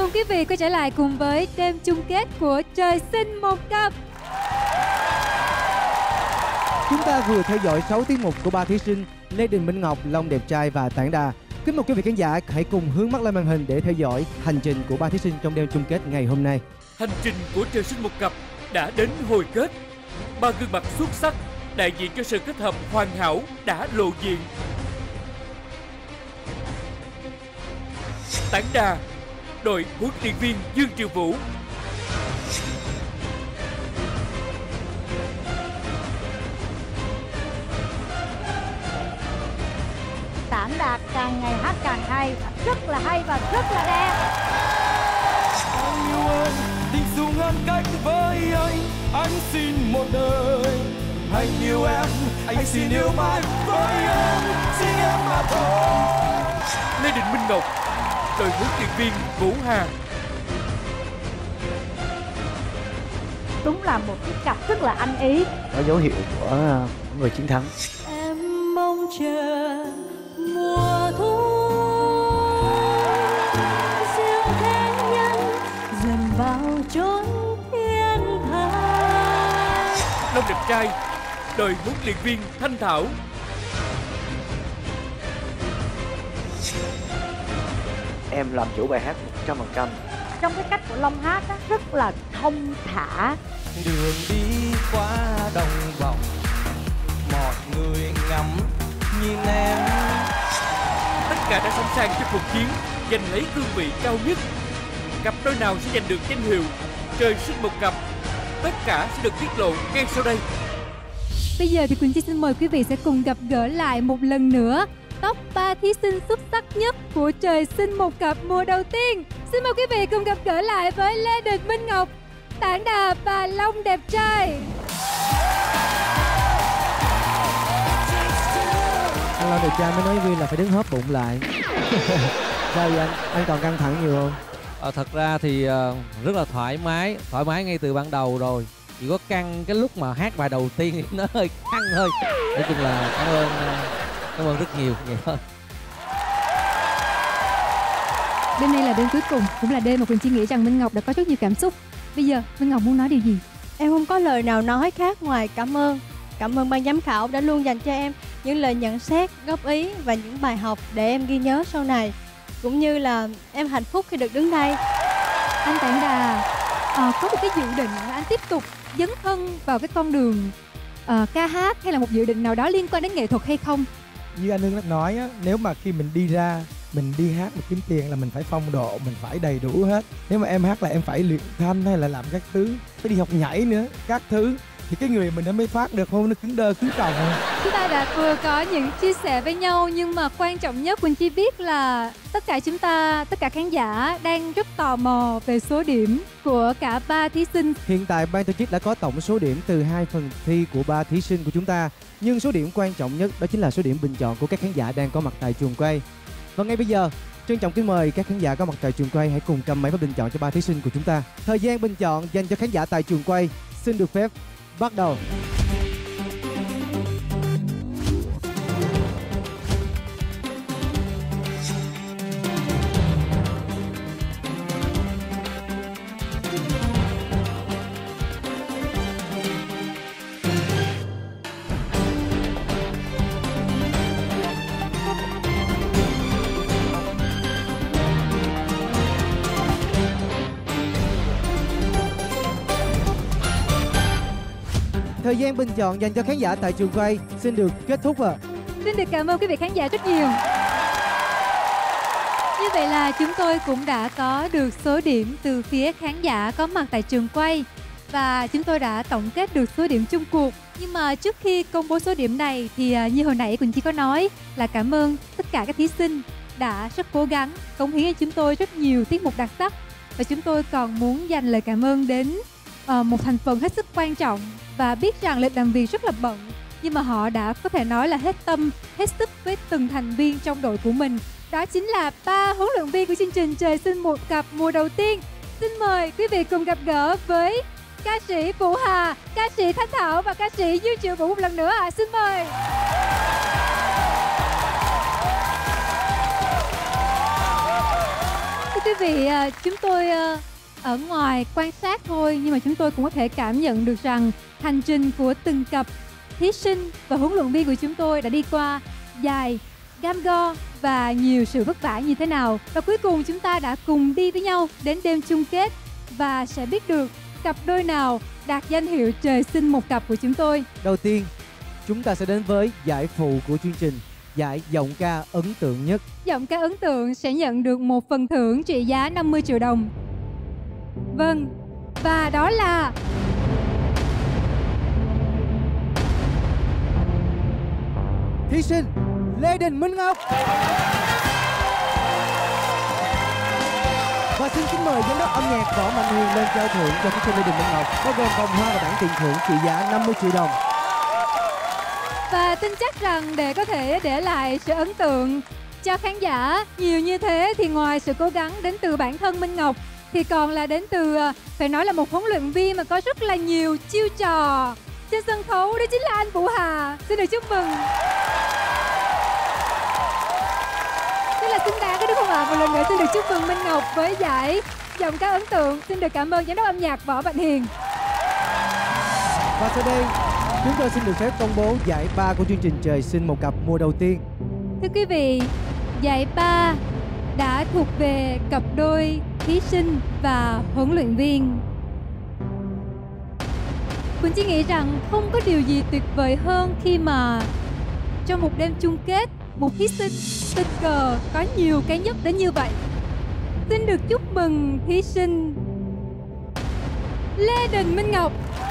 mừng quý vị quay trở lại cùng với đêm chung kết của Trời Sinh Một Cặp. Chúng ta vừa theo dõi 6 tiết mục của ba thí sinh Lê Đình Minh Ngọc, Long Đẹp Trai và Tản Đà. Kính mời quý vị khán giả hãy cùng hướng mắt lên màn hình để theo dõi hành trình của ba thí sinh trong đêm chung kết ngày hôm nay. Hành trình của Trời Sinh Một Cặp đã đến hồi kết. Ba gương mặt xuất sắc đại diện cho sự kết hợp hoàn hảo đã lộ diện. Tản Đà, đội huấn luyện viên Dương Triệu Vũ. Tản Đà càng ngày hát càng hay và rất là đẹp. Anh yêu em, tình dù ngăn cách với anh xin một đời. Anh yêu em, anh xin yêu mãi với em, xin em mà thôi. Lê Đình Minh Ngọc, đội huấn luyện viên Vũ Hà. Đúng là một cái cặp rất là ăn ý. Có dấu hiệu của người chiến thắng. Em mong chờ mùa thu siêu thế nhân dần vào chốn thiên thần. Long Đẹp Trai, đội huấn luyện viên Thanh Thảo. Em làm chủ bài hát 100%. Trong cái cách của Long hát á, rất là thông thả. Đường đi qua đồng vọng, mọi người ngắm nhìn em. Tất cả đã sẵn sàng cho cuộc chiến giành lấy cương vị cao nhất. Cặp đôi nào sẽ giành được danh hiệu Trời Sinh Một Cặp? Tất cả sẽ được tiết lộ ngay sau đây. Bây giờ thì Quỳnh Chi xin mời quý vị sẽ cùng gặp gỡ lại một lần nữa top 3 thí sinh xuất sắc nhất của Trời Sinh Một Cặp mùa đầu tiên. Xin mời quý vị cùng gặp gỡ lại với Lê Đình Minh Ngọc, Tản Đà và Long Đẹp Trai. Anh Long Đẹp Trai mới nói viên là phải đứng hóp bụng lại. Sao vậy anh? Anh còn căng thẳng nhiều không? Thật ra thì rất là thoải mái ngay từ ban đầu rồi. Chỉ có căng cái lúc mà hát bài đầu tiên thì nó hơi căng thôi. Nói chung là cảm ơn rất nhiều thôi. Đêm nay là đêm cuối cùng, cũng là đêm mà Quỳnh Chi nghĩ rằng Minh Ngọc đã có rất nhiều cảm xúc. Bây giờ Minh Ngọc muốn nói điều gì? Em không có lời nào nói khác ngoài cảm ơn. Cảm ơn ban giám khảo đã luôn dành cho em những lời nhận xét, góp ý và những bài học để em ghi nhớ sau này. Cũng như là em hạnh phúc khi được đứng đây. Anh Tản Đà có một cái dự định là anh tiếp tục dấn thân vào cái con đường ca hát, hay là một dự định nào đó liên quan đến nghệ thuật hay không? Như anh Hưng nói á, nếu mà khi mình đi ra, mình đi hát, mình kiếm tiền là mình phải phong độ, mình phải đầy đủ hết. Nếu mà em hát là em phải luyện thanh hay là làm các thứ, phải đi học nhảy nữa, các thứ, thì cái người mình nó mới phát được, không nó cứng đơ cứng còng. Chúng ta đã vừa có những chia sẻ với nhau, nhưng mà quan trọng nhất Quỳnh Chi biết là tất cả khán giả đang rất tò mò về số điểm của cả ba thí sinh. Hiện tại ban tổ chức đã có tổng số điểm từ 2 phần thi của ba thí sinh của chúng ta, nhưng số điểm quan trọng nhất đó chính là số điểm bình chọn của các khán giả đang có mặt tại trường quay. Và ngay bây giờ, trân trọng kính mời các khán giả có mặt tại trường quay hãy cùng cầm máy và bình chọn cho ba thí sinh của chúng ta. Thời gian bình chọn dành cho khán giả tại trường quay xin được phép bắt đầu. Thời gian bình chọn dành cho khán giả tại trường quay xin được kết thúc ạ. Xin được cảm ơn quý vị khán giả rất nhiều. Như vậy là chúng tôi cũng đã có được số điểm từ phía khán giả có mặt tại trường quay. Và chúng tôi đã tổng kết được số điểm chung cuộc. Nhưng mà trước khi công bố số điểm này thì như hồi nãy Quỳnh Chi có nói là cảm ơn tất cả các thí sinh đã rất cố gắng cống hiến cho chúng tôi rất nhiều tiết mục đặc sắc. Và chúng tôi còn muốn dành lời cảm ơn đến một thành phần hết sức quan trọng, và biết rằng lịch làm việc rất là bận, nhưng mà họ đã có thể nói là hết tâm, hết sức với từng thành viên trong đội của mình. Đó chính là ba huấn luyện viên của chương trình Trời Sinh Một Cặp mùa đầu tiên. Xin mời quý vị cùng gặp gỡ với ca sĩ Vũ Hà, ca sĩ Thanh Thảo và ca sĩ Dương Triệu Vũ một lần nữa ạ. Xin mời. quý vị, chúng tôi ở ngoài quan sát thôi, nhưng mà chúng tôi cũng có thể cảm nhận được rằng hành trình của từng cặp thí sinh và huấn luyện viên của chúng tôi đã đi qua dài, cam go và nhiều sự vất vả như thế nào. Và cuối cùng chúng ta đã cùng đi với nhau đến đêm chung kết và sẽ biết được cặp đôi nào đạt danh hiệu trời sinh một cặp của chúng tôi. Đầu tiên, chúng ta sẽ đến với giải phụ của chương trình, giải giọng ca ấn tượng nhất. Giọng ca ấn tượng sẽ nhận được một phần thưởng trị giá 50 triệu đồng. Vâng, và đó là thí sinh Lê Đình Minh Ngọc. Và xin kính mời giám đốc âm nhạc Võ Mạnh Huyền lên trao thưởng cho thí sinh Lê Đình Minh Ngọc, bao gồm vòng hoa và bảng tiền thưởng trị giá 50 triệu đồng. Và tin chắc rằng để có thể để lại sự ấn tượng cho khán giả nhiều như thế thì ngoài sự cố gắng đến từ bản thân Minh Ngọc thì còn là đến từ, phải nói là một huấn luyện viên mà có rất là nhiều chiêu trò trên sân khấu, đó chính là anh Vũ Hà. Xin được chúc mừng. Rất là xứng đáng đúng không ạ? Một lần nữa xin được chúc mừng Minh Ngọc với giải giọng ca ấn tượng. Xin được cảm ơn giám đốc âm nhạc Võ Mạnh Hiền. Và sau đây chúng tôi xin được phép công bố giải ba của chương trình Trời Sinh Một Cặp mùa đầu tiên. Thưa quý vị, giải ba đã thuộc về cặp đôi thí sinh và huấn luyện viên. Quỳnh chỉ nghĩ rằng không có điều gì tuyệt vời hơn khi mà trong một đêm chung kết, một thí sinh tình cờ có nhiều cái nhất đến như vậy. Xin được chúc mừng thí sinh Lê Đình Minh Ngọc.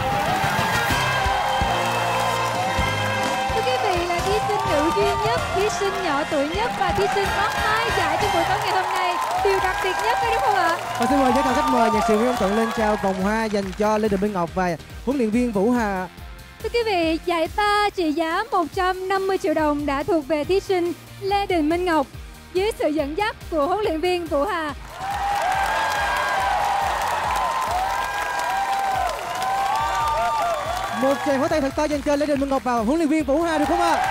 Thưa quý vị, là thí sinh nữ duy nhất, thí sinh nhỏ tuổi nhất và thí sinh có 2 giải trong buổi tối ngày hôm nay. Điều đặc biệt nhất đấy đúng không ạ? Và xin mời giám khảo khách mời nhạc sĩ Nguyễn Công Thuận lên trao vòng hoa dành cho Lê Đình Minh Ngọc và huấn luyện viên Vũ Hà. Thưa quý vị, giải ba trị giá 150 triệu đồng đã thuộc về thí sinh Lê Đình Minh Ngọc dưới sự dẫn dắt của huấn luyện viên Vũ Hà. Một tràng pháo tay thật to dành cho Lê Đình Minh Ngọc và huấn luyện viên Vũ Hà được không ạ?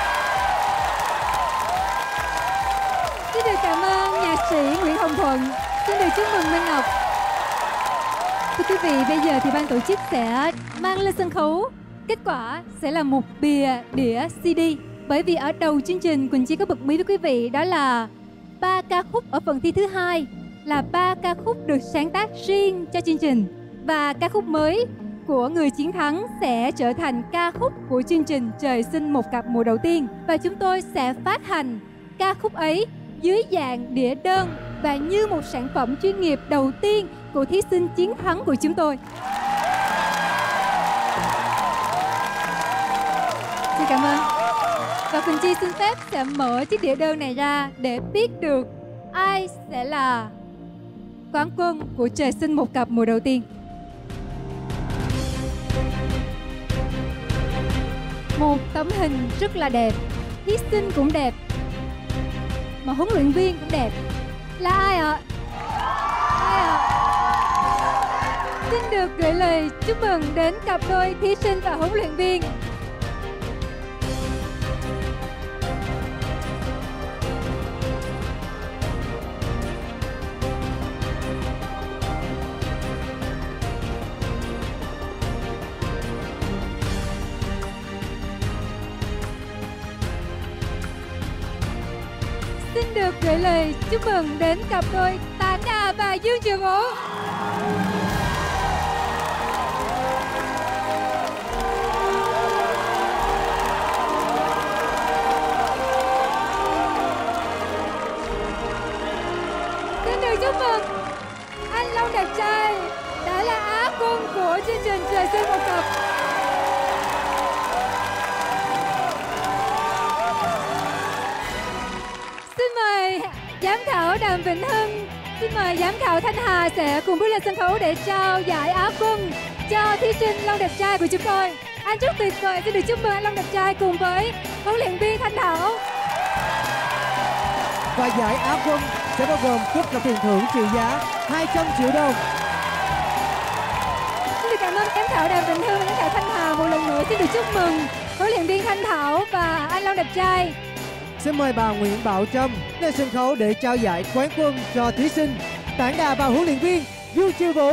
Xin được cảm ơn nhạc sĩ Nguyễn Hồng Thuận. Xin được chúc mừng Minh Ngọc. Thưa quý vị, bây giờ thì ban tổ chức sẽ mang lên sân khấu. Kết quả sẽ là một bìa đĩa CD. Bởi vì ở đầu chương trình Quỳnh chỉ có bật mí với quý vị đó là 3 ca khúc ở phần thi thứ hai là 3 ca khúc được sáng tác riêng cho chương trình. Và ca khúc mới của người chiến thắng sẽ trở thành ca khúc của chương trình Trời Sinh Một Cặp mùa đầu tiên. Và chúng tôi sẽ phát hành ca khúc ấy dưới dạng đĩa đơn và như một sản phẩm chuyên nghiệp đầu tiên của thí sinh chiến thắng của chúng tôi. Xin cảm ơn. Và Quỳnh Chi xin phép sẽ mở chiếc đĩa đơn này ra để biết được ai sẽ là quán quân của Trời Sinh Một Cặp mùa đầu tiên. Một tấm hình rất là đẹp, thí sinh cũng đẹp, mà huấn luyện viên cũng đẹp. Là ai ạ? Ai ạ? Xin được gửi lời chúc mừng đến cặp đôi thí sinh và huấn luyện viên. Xin được gửi lời chúc mừng đến cặp đôi Tạ Đà và Dương Trường Vũ. Xin được chúc mừng anh Long Đẹp Trai đã là Á quân của chương trình Trời Sinh Một Cặp. Xin mời giám khảo Đàm Vĩnh Hưng, xin mời giám khảo Thanh Hà sẽ cùng bước lên sân khấu để trao giải Á quân cho thí sinh Long Đẹp Trai của chúng tôi. Anh rất tuyệt vời, xin được chúc mừng anh Long Đẹp Trai cùng với huấn luyện viên Thanh Thảo. Và giải Á quân sẽ bao gồm cúp và tiền thưởng trị giá 200 triệu đồng. Xin được cảm ơn giám khảo Đàm Vĩnh Hưng và giám khảo Thanh Hà một lần nữa. Xin được chúc mừng huấn luyện viên Thanh Thảo và anh Long Đẹp Trai. Xin mời bà Nguyễn Bảo Trâm lên sân khấu để trao giải quán quân cho thí sinh Tản Đà và huấn luyện viên Dương Chiêu Vũ.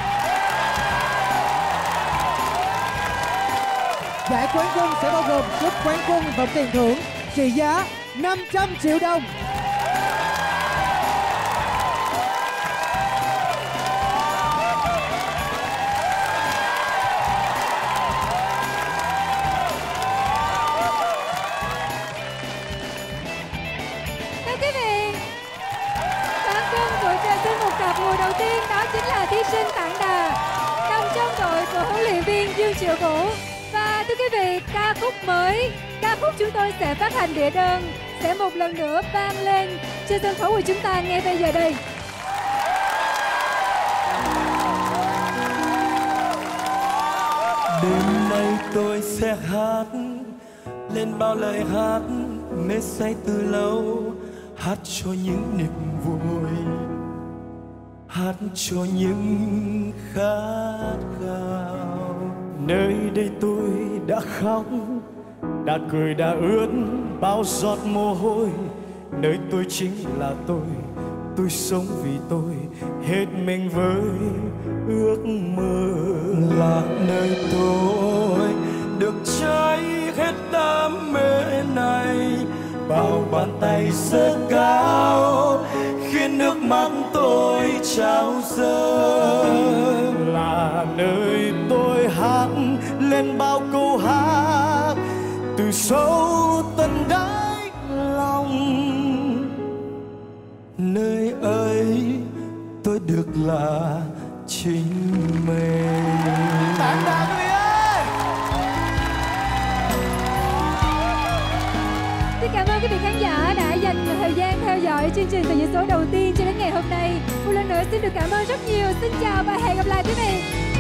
Giải quán quân sẽ bao gồm cúp quán quân và tiền thưởng trị giá 500 triệu đồng. Thưa quý vị, quán quân của trời sinh một cặp mùa đầu tiên đó chính là thí sinh Tản Đà, nằm trong đội của huấn luyện viên Dương Triệu Vũ. Và thưa quý vị, ca khúc mới, ca khúc chúng tôi sẽ phát hành đĩa đơn sẽ một lần nữa vang lên trên sân khấu của chúng ta ngay bây giờ đây. Đêm nay tôi sẽ hát lên bao lời hát mê say từ lâu, hát cho những niềm vui, hát cho những khát khao. Nơi đây tôi đã khóc, đã cười, đã ướt bao giọt mồ hôi. Nơi tôi chính là tôi sống vì tôi, hết mình với ước mơ. Là nơi tôi được cháy hết đam mê này, bao bàn tay giơ cao khiến nước mắt tôi trào rơi. Là nơi tôi hát lên bao câu hát từ sâu tận đáy lòng. Nơi ấy tôi được là chính mình. Tản Đà quý vị ơi! Xin cảm ơn quý vị khán giả đã dành thời gian theo dõi chương trình từ những số đầu tiên cho đến ngày hôm nay. Một lần nữa xin được cảm ơn rất nhiều. Xin chào và hẹn gặp lại quý vị.